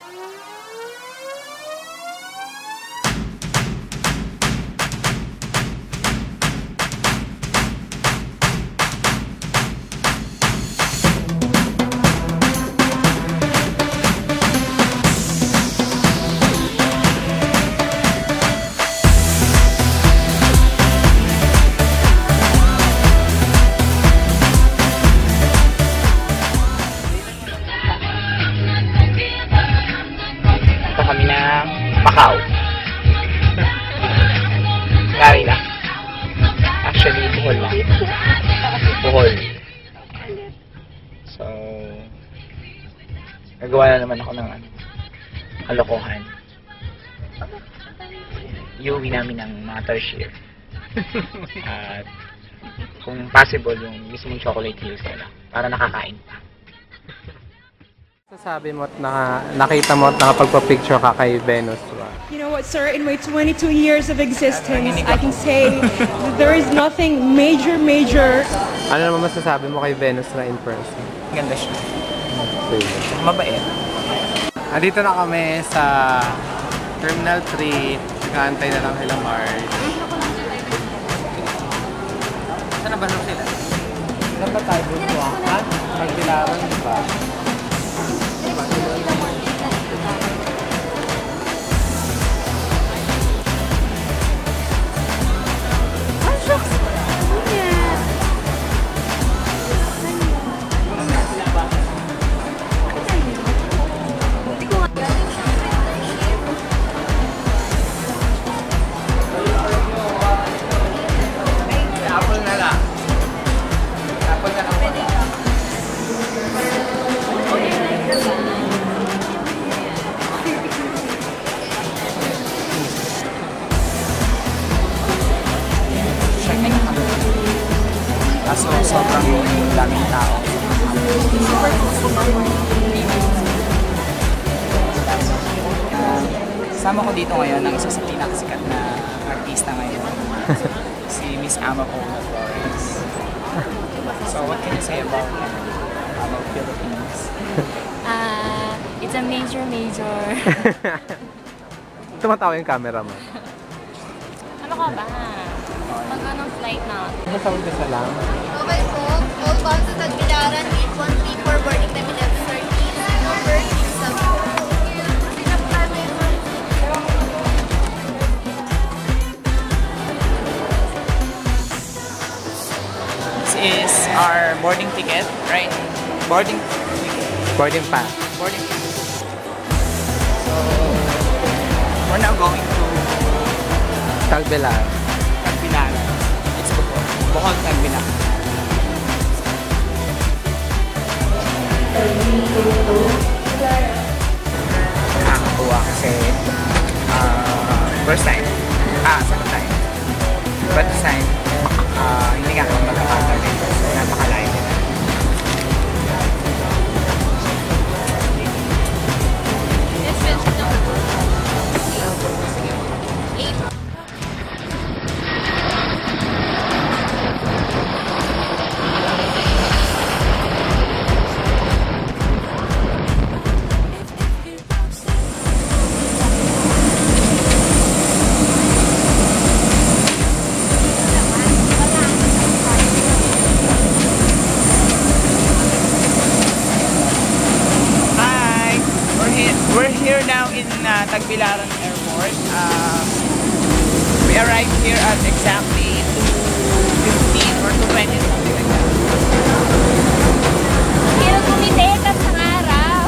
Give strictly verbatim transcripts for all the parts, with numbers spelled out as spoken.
Kami ng Macau. Gari lang. Actually, Bohol lang. Bohol. So, nagawa na naman ako ng ano, kalokohan. Iuwi namin ng mga tertiary. At kung possible, yung mismong chocolate hills na para nakakain pa. Sabi mo at naka, nakita mo at nakapagpa-picture ka kay Venus, ba? You know what, sir? In my twenty-two years of existence, I can say that there is nothing major, major. Ano naman masasabi mo kay Venus na in person? Ganda siya. Okay. Mabait. Andito na kami sa Terminal three. Nag-aantay na lang kila Mars. Saan na ba sila? Saan ba tayo butuan? At magbilaran, di ba? Kaso sobrang daming tao. Sama ko dito ngayon ang isa sa pinakasikat na artista ngayon. Si Miss Ama Paula Flores. So what can you say about about Philippines? Uh, it's a major, major. Tumatawa yung camera mo. Ano ka ba? Pag anong flight na? Masawag ka sa lang. Okay po. Outbound to Tagbilaran, eight one three four, boarding time eleven thirty. Number six seven. This is our boarding ticket, right? Boarding ticket. Boarding pass. Boarding ticket. So, we're now going to Tagbilaran. Tagbilaran. It's Bohol. Bohol, Tagbilaran. Nakakatuwa kasi uh, first time. Ah, second time. But this time, uh, hindi nga ako magkakasal dito. So, napakalayo nila. We're here now in uh, Tagbilaran Airport. Uh, we arrived here at exactly two fifteen or two twenty, something like that. Hirap kumitetas ng araw.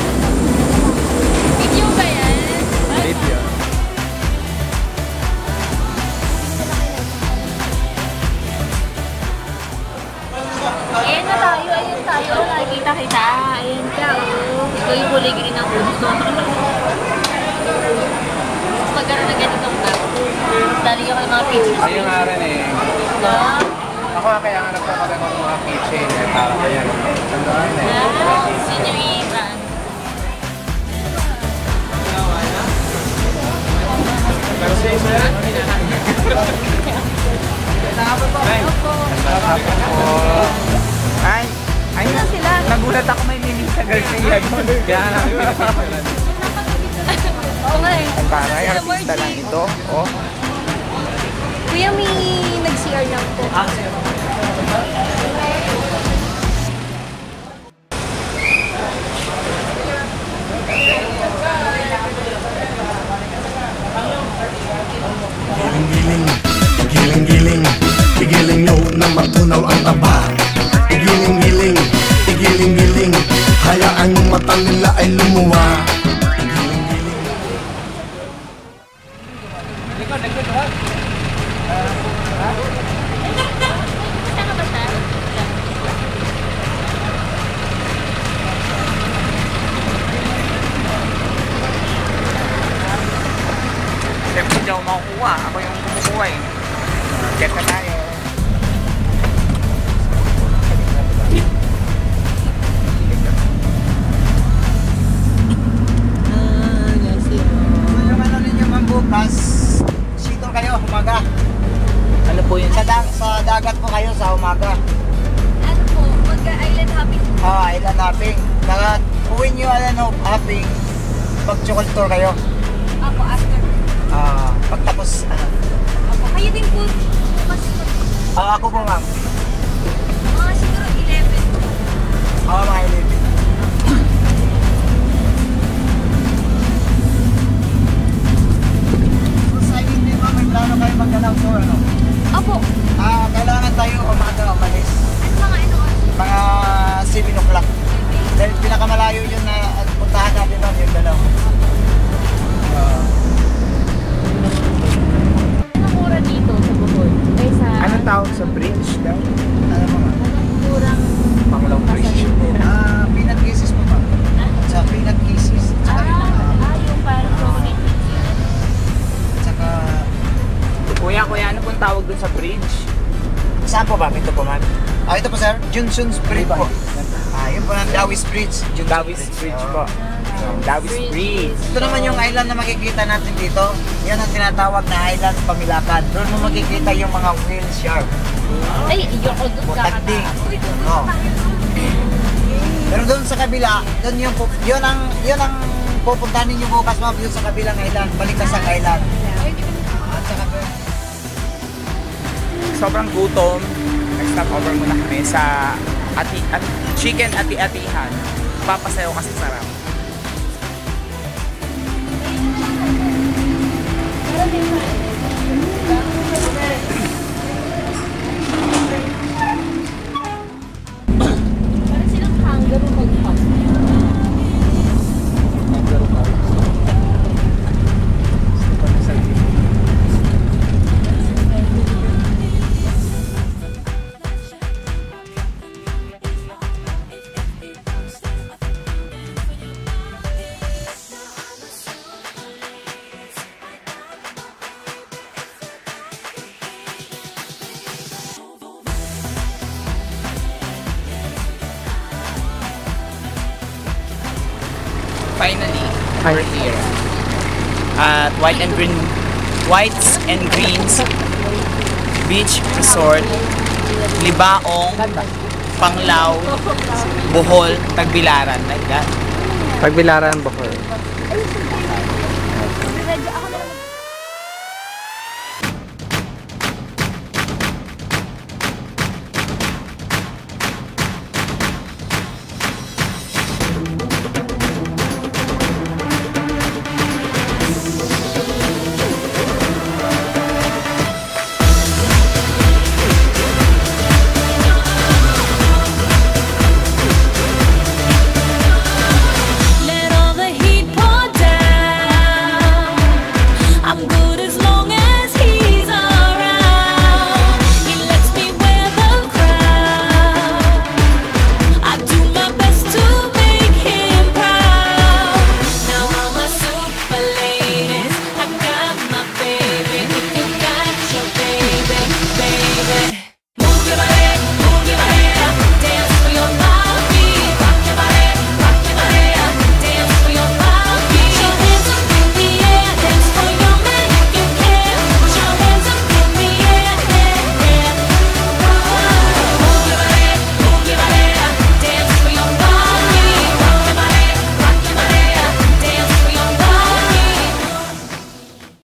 Video ba yan? Video. Ayan na tayo, ayan tayo. Nakikita kita. Ayan ka, oh. Ikaw yung huli green ng ulo. Magkaroon na ganitong bag. Dali ka ng mga pictures. Ayun nga rin eh. Ah, Ako nga kaya nga nagpapagano ng mga keychain eh. Para kaya nagpapagano eh. ah, senior Iran. Ay, ay, Sino sila? nagulat ako may Melissa Garcia. Kaya namin pinapagalan. Oo nga eh. Ang taray, artista lang ito. Oh. Kuya, may nag-C R lang po. Ah, sir. Giling-giling, giling-giling, igiling nyo na matunaw ang taba. Igiling-giling, igiling-giling, hayaan yung mata nila ay lumuwa. Igiling-giling. Likod, likod, likod. Saan ka ba siya? Siyempre, hindi ako makukuha. Ako yung kumukuha eh. Get na tayo. Yung ano ninyo ma'am bukas, sito kayo, umaga. Ano po yun? Sa, da sa dagat po kayo sa umaga. Ano po, mag-island hopping. Ah, island hopping. Saka uwi nyo ano, hopping, pag-chocolate tour kayo. Ako, after. Ah, pagtapos, ano. Ako, kayo din po. Bukas, Ah, ako po ma'am. mga siguro eleven. Ah, mga eleven. So, sa hindi ma'am, may plano kayo magdalaw tour, ano? Opo. Ah, kailangan tayo umaga umalis. Ano mga ano? Mga seven o'clock. Dahil pinakamalayo yun na at puntahan natin doon yung dalaw. Anong mura dito sa Bohol? Kaysa Anong tawag sa bridge daw? Ano po ma'am? anong murang Panglaw bridge. Ah, peanut kisses po ma'am. Sa peanut kisses. Tsaka yung Ah, mga, ah, yung parang chocolate. tsaka, Kuya, kuya, ano pong tawag dun sa bridge? saan po ba? Ito po ma'am. Ah, ito po sir, Junson's Bridge po. Ah, yun po ng Dawis Bridge. Junson's Dawis Bridge po. Dawis Bridge. Ito naman yung island na makikita natin dito. Yan ang tinatawag na island Pamilakan. Doon mo makikita yung mga whale shark. Ay, iyoko doon Butagding. kakataas. Uy, doon Oh. tayo. Pero doon sa kabila, doon yung pu- yun ang yun ang pupuntahan ninyo bukas ma'am, yun sa kabilang island, Balikasang Island. At sa kabila. Sobrang gutom. Nag-stop over muna kami sa ati, at, chicken ati-atihan. Papasayo kasi sarap. Parang silang kangaroo mag-hop. Finally, we're here at White and Green, Whites and Greens Beach Resort, Libaong, Panglao, Bohol, Tagbilaran, like that. Pagbilaran, Bohol.